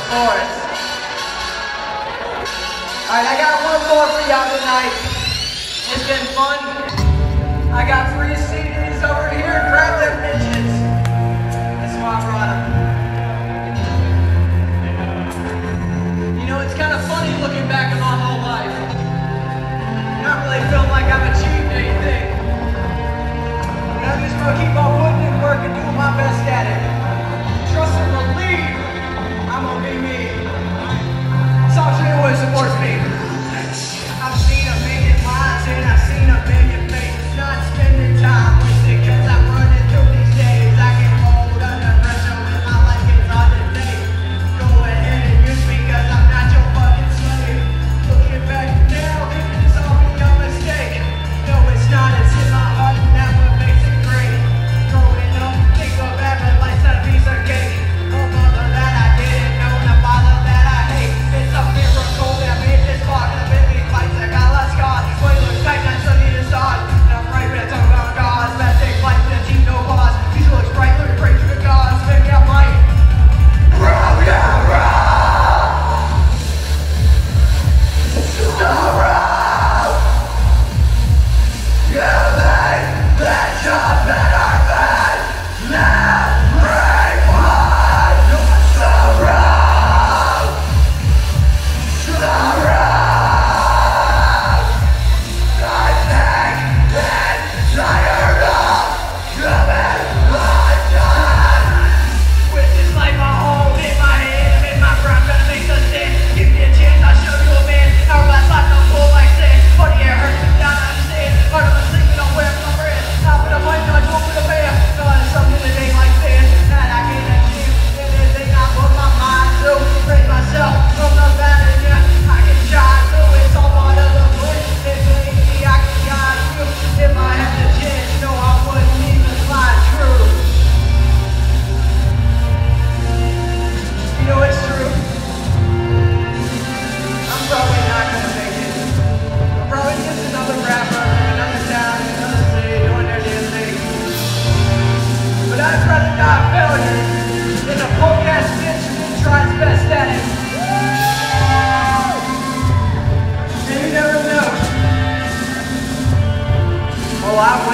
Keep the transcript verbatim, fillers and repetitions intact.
course. Alright, I got one more for y'all tonight. It's been fun. I got three C Ds over here. Grab them bitches. That's why I brought them. You know, it's kind of funny looking back at my whole life. Not really feeling like I've achieved anything. But I'm just gonna keep on putting in work and doing my best at it. Trust and believe I'm gonna be me. Talk to me what supports me. I've seen a million lives and I've seen a million faces. Not spending time wasted cause I'm running through these days. I can hold under pressure when my life gets hard to take. Go ahead and use me cause I'm not your fucking slave. Looking back now, thinking it's all been a mistake. No, it's not, it's in my heart and that's what makes it great. Growing up, think of having life's a piece of cake. A mother that I didn't know and a father that I hate. It's a miracle that made this far. Gonna make me fight, I got lost scars. Spoilers, tight, not sunny to stars. And I'm right here talking about God's best take flight, the team no pause. Future looks bright, let me pray to the gods. Maybe I'm right. Row, yeah, row. The row. You made that job better than everyone. The row. The row. I think and tired of coming undone. With this life I hold in my hand, I'm in my prime, gonna make the stand. Give me a chance, I'll show you a man. Hourglass life, no pull like sand. Funny it hurts me down, I understand. Hard on sleeping, don't wear my brand. Top of the mic, I talk with a band. No, there's something that ain't like sand. That I can't achieve, and there's thing I put my mind to. Raise myself from the bottom, yeah. I can shine through, it's all part of the plan. If maybe I can guide you. If I had the chance, no, I wouldn't even slide through. You know it's true. I'm probably not gonna make it. I'm probably just another rapper in another town, in another city, doing their damn thing. But I'd rather die a failure than a punk ass bitch who didn't try his best at it. And you never know. Well, I